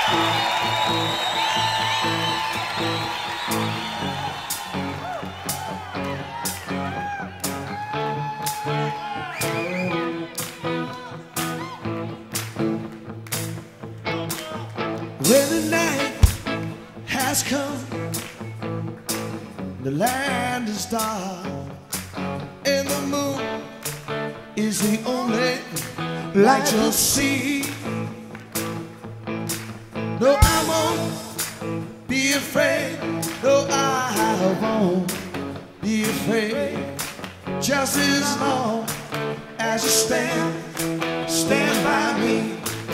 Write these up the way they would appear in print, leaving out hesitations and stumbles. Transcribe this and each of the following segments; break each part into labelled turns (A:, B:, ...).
A: When the night has come, the land is dark, and the moon is the only light you'll see. No, I won't be afraid. No, I won't be afraid. Just as long as you stand by me.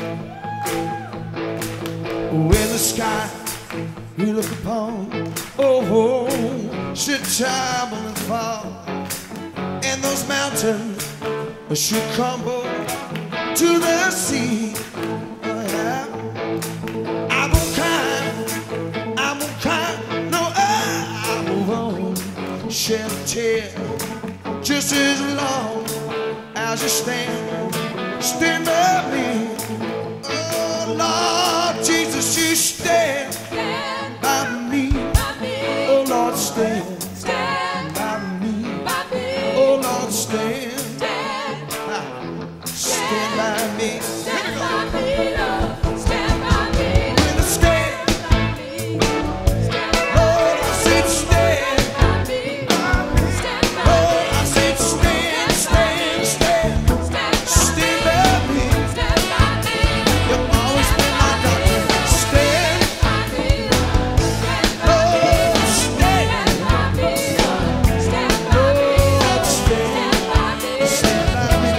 A: When the sky we look upon, oh, should tremble and fall, and those mountains should crumble to the sea. Oh, yeah. I won't cry, no, I won't shed a tear. Just as long as you stand by me. Oh, Lord Jesus, you stand by me. Oh, Lord, stand by me. Oh, Lord, stand by me. When the stand, Lord, I said stand. Lord, I said stand by me. You've always been my doctor. Stand, Lord, stand. Lord, stand by me. Stand by me.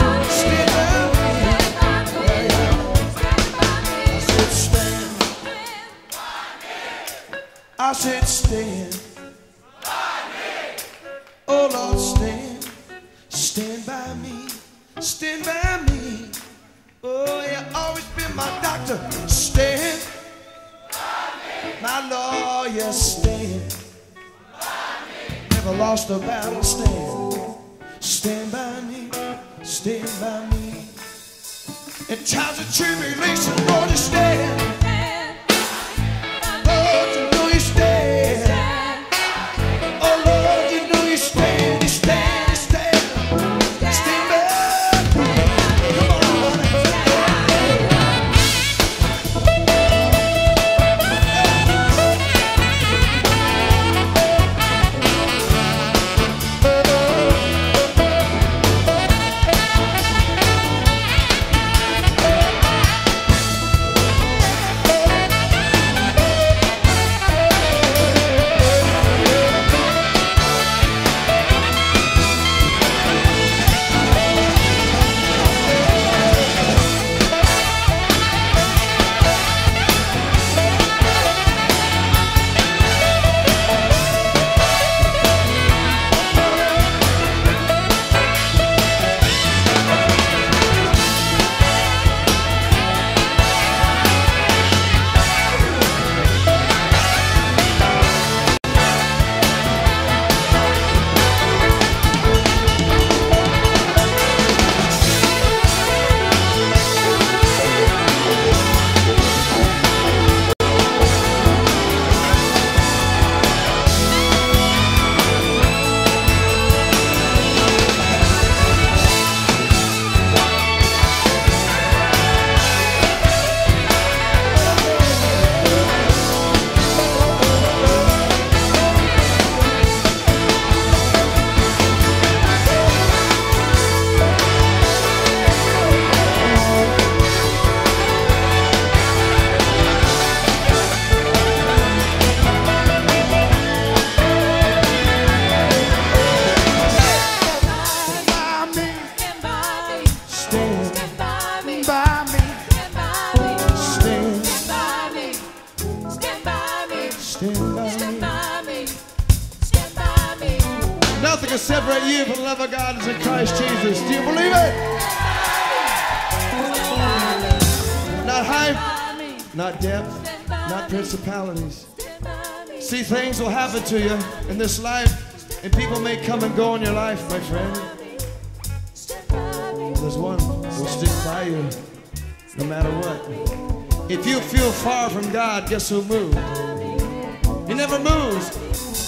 A: I said stand. Oh Lord, stand by me, stand by me. Oh, you always been my doctor. Stand, my lawyer, stand. Never lost a battle. Stand by me, stand by me. In times of tribulation, Lord, you stand. Nothing can separate you from the love of God is in Christ Jesus. Do you believe it? Not height, not depth, not principalities. See, things will happen to you in this life, and people may come and go in your life, my friend. There's one who will stick by you no matter what. If you feel far from God, guess who'll move? He never moves.